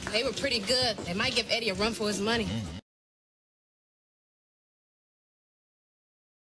They were pretty good. They might give Eddie a run for his money.